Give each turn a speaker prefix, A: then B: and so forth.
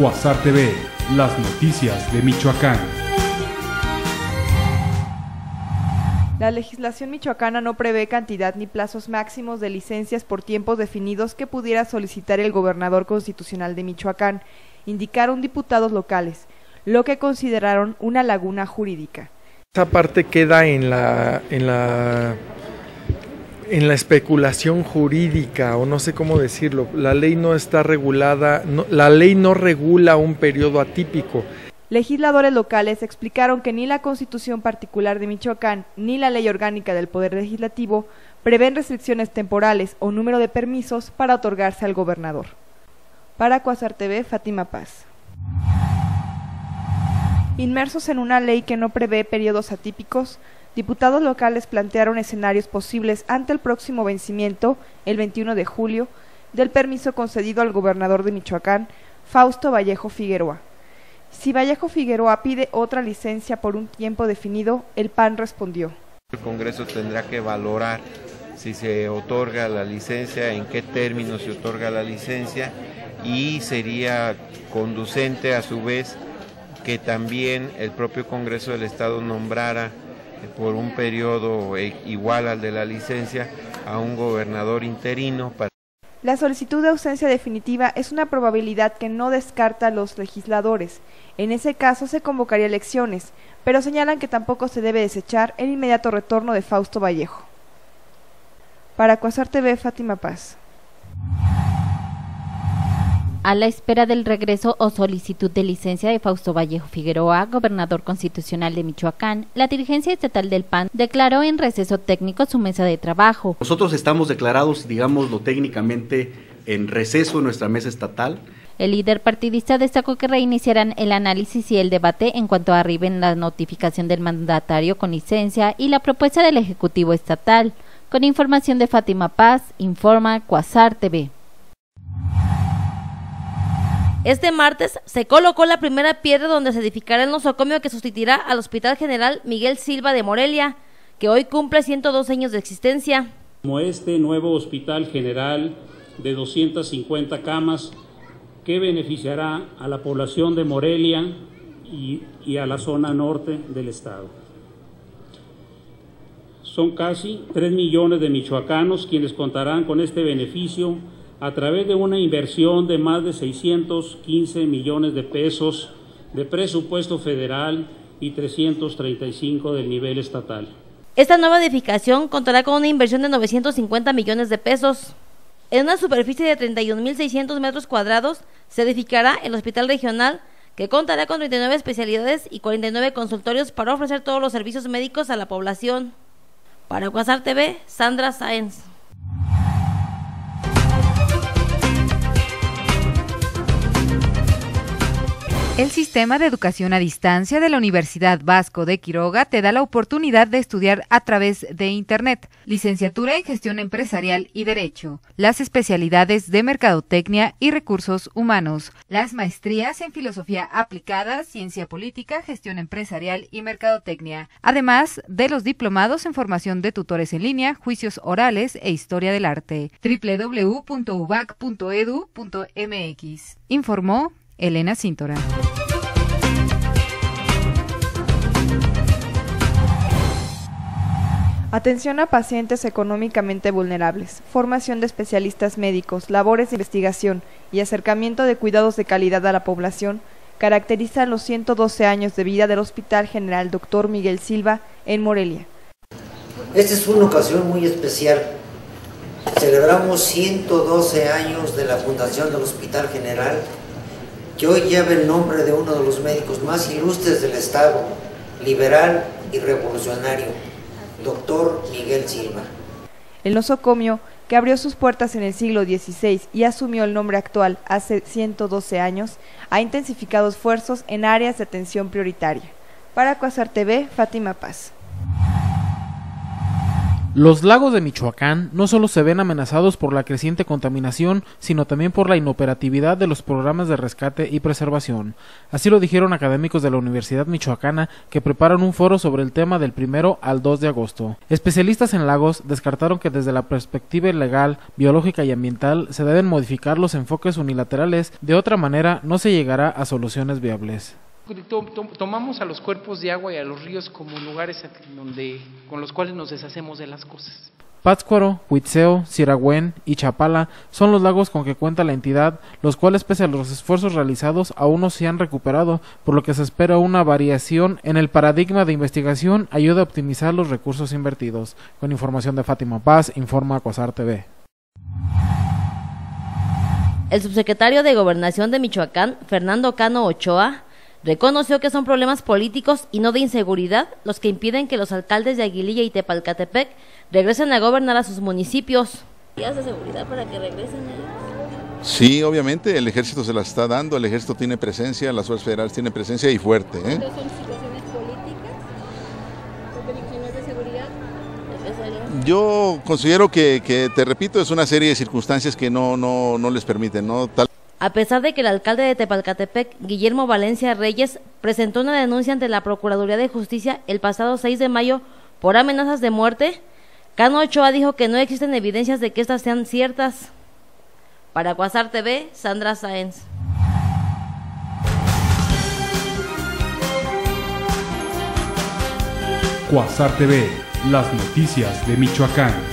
A: Cuasar TV, las noticias de Michoacán.
B: La legislación michoacana no prevé cantidad ni plazos máximos de licencias por tiempos definidos que pudiera solicitar el gobernador constitucional de Michoacán, indicaron diputados locales, lo que consideraron una laguna jurídica.
C: Esa parte queda en la especulación jurídica, o no sé cómo decirlo. La ley no está regulada, la ley no regula un periodo atípico.
B: Legisladores locales explicaron que ni la Constitución particular de Michoacán ni la Ley Orgánica del Poder Legislativo prevén restricciones temporales o número de permisos para otorgarse al gobernador. Para Cuasar TV, Fátima Paz. Inmersos en una ley que no prevé periodos atípicos, diputados locales plantearon escenarios posibles ante el próximo vencimiento, el 21 de julio, del permiso concedido al gobernador de Michoacán, Fausto Vallejo Figueroa. Si Vallejo Figueroa pide otra licencia por un tiempo definido, el PAN respondió.
D: El Congreso tendrá que valorar si se otorga la licencia, en qué términos se otorga la licencia, y sería conducente a su vez que también el propio Congreso del Estado nombrara por un periodo igual al de la licencia a un gobernador interino.
B: La solicitud de ausencia definitiva es una probabilidad que no descarta a los legisladores. En ese caso se convocaría elecciones, pero señalan que tampoco se debe desechar el inmediato retorno de Fausto Vallejo. Para Cuasar TV, Fátima Paz.
E: A la espera del regreso o solicitud de licencia de Fausto Vallejo Figueroa, gobernador constitucional de Michoacán, la dirigencia estatal del PAN declaró en receso técnico su mesa de trabajo.
F: Nosotros estamos declarados, digámoslo técnicamente, en receso en nuestra mesa estatal.
E: El líder partidista destacó que reiniciarán el análisis y el debate en cuanto arriben la notificación del mandatario con licencia y la propuesta del Ejecutivo Estatal. Con información de Fátima Paz, informa Cuasar TV.
G: Este martes se colocó la primera piedra donde se edificará el nosocomio que sustituirá al Hospital General Miguel Silva de Morelia, que hoy cumple 102 años de existencia.
H: Como este nuevo Hospital General de 250 camas que beneficiará a la población de Morelia y a la zona norte del estado. Son casi 3 millones de michoacanos quienes contarán con este beneficio a través de una inversión de más de 615 millones de pesos de presupuesto federal y 335 del nivel estatal.
G: Esta nueva edificación contará con una inversión de 950 millones de pesos. En una superficie de 31.600 metros cuadrados se edificará el Hospital Regional, que contará con 39 especialidades y 49 consultorios para ofrecer todos los servicios médicos a la población. Para Cuasar TV, Sandra Sáenz.
I: El Sistema de Educación a Distancia de la Universidad Vasco de Quiroga te da la oportunidad de estudiar a través de Internet, licenciatura en Gestión Empresarial y Derecho, las especialidades de Mercadotecnia y Recursos Humanos, las maestrías en Filosofía Aplicada, Ciencia Política, Gestión Empresarial y Mercadotecnia, además de los diplomados en formación de tutores en línea, juicios orales e historia del arte. www.ubac.edu.mx. Informó Elena Cíntora.
B: Atención a pacientes económicamente vulnerables, formación de especialistas médicos, labores de investigación y acercamiento de cuidados de calidad a la población caracterizan los 112 años de vida del Hospital General Dr. Miguel Silva en Morelia.
J: Esta es una ocasión muy especial. Celebramos 112 años de la fundación del Hospital General, que hoy lleva el nombre de uno de los médicos más ilustres del Estado, liberal y revolucionario, Dr. Miguel Silva.
B: El nosocomio, que abrió sus puertas en el siglo XVI y asumió el nombre actual hace 112 años, ha intensificado esfuerzos en áreas de atención prioritaria. Para Cuasar TV, Fátima Paz.
K: Los lagos de Michoacán no solo se ven amenazados por la creciente contaminación, sino también por la inoperatividad de los programas de rescate y preservación. Así lo dijeron académicos de la Universidad Michoacana, que preparan un foro sobre el tema del 1 al 2 de agosto. Especialistas en lagos descartaron que desde la perspectiva legal, biológica y ambiental se deben modificar los enfoques unilaterales, de otra manera no se llegará a soluciones viables.
L: Tomamos a los cuerpos de agua y a los ríos como lugares con los cuales nos deshacemos de las cosas.
K: Pátzcuaro, Huitzeo, Siragüen y Chapala son los lagos con que cuenta la entidad, los cuales pese a los esfuerzos realizados aún no se han recuperado, por lo que se espera una variación en el paradigma de investigación ayuda a optimizar los recursos invertidos. Con información de Fátima Paz, informa Cuasar TV.
G: El subsecretario de Gobernación de Michoacán, Fernando Cano Ochoa, reconoció que son problemas políticos y no de inseguridad los que impiden que los alcaldes de Aguililla y Tepalcatepec regresen a gobernar a sus municipios. ¿Medidas de seguridad para que regresen ellos?
M: Sí, obviamente, el ejército se las está dando, el ejército tiene presencia, las fuerzas federales tienen presencia y fuerte.
N: ¿Son situaciones políticas? ¿Por condiciones de seguridad?
M: Yo considero que, te repito, es una serie de circunstancias que no les permiten, ¿no?
G: A pesar de que el alcalde de Tepalcatepec, Guillermo Valencia Reyes, presentó una denuncia ante la Procuraduría de Justicia el pasado 6 de mayo por amenazas de muerte, Cano Ochoa dijo que no existen evidencias de que estas sean ciertas. Para Cuasar TV, Sandra Sáenz.
A: Cuasar TV, las noticias de Michoacán.